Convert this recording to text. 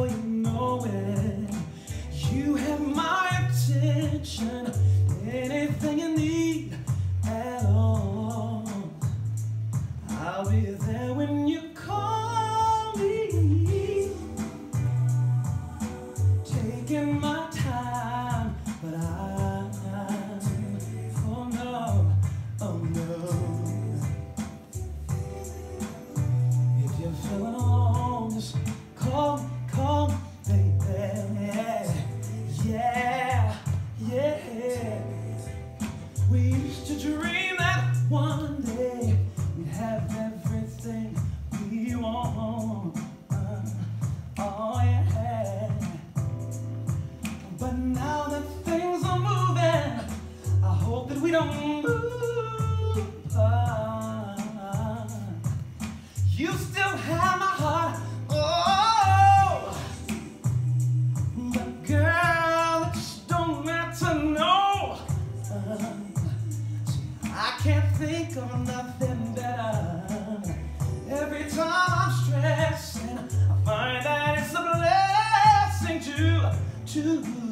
before you know it. You have my attention, anything you need at all. I'll be there when you call me, taking my time, but oh no, oh no. If you're feeling alone, just call me, baby. Yeah, yeah. We used to dream that one day we'd have everything we want. Oh yeah. But now that things are moving, I hope that we don't move. You still have my heart, oh, but girl, it just don't matter, no. I can't think of nothing better. Every time I'm stressing, I find that it's a blessing to